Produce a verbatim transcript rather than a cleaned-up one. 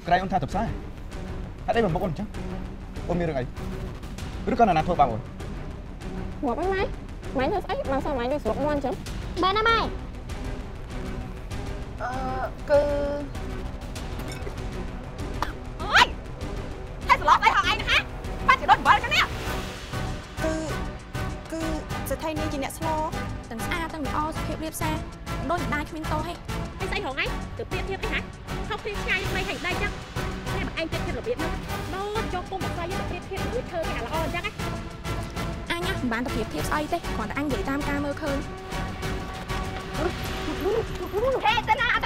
ក្រែងអូនថាទៅផ្សារហេតុអីមិនមកអូនអញ្ចឹងអូនមានរឿងអីឬក៏ណាណាធ្វើបាបអូនងាប់អីម៉ែម៉ែធ្វើស្អីបើsaoម៉ែដូចស្រុកមន់អញ្ចឹងបែរណាម៉ែអឺគឺអូយហើយស្លប់អីហងឯងណាបាត់ជាដូចអំបិលចឹងនេះគឺគឺសិទ្ធិនេះជាអ្នកស្លទាំងស្អាតទាំងល្អសុភាពរៀបសារដូចម្ដាយគ្មានតោហេអីស្អីហងឯងទៅព្រៀបធៀបអីហ่าខុសគ្នាឆ្ងាយមិនហើយដៃចឹងតែបើឯងព្រៀបធៀបរបៀបនោះដូចយកពុំមកស្អីទៅព្រៀបធៀបរួចធ្វើគេអាល្អអញ្ចឹងណាអញមិនបានទៅព្រៀបធៀបស្អីទេគ្រាន់តែអញនិយាយតាមការមើលឃើញហេទៅណាអត់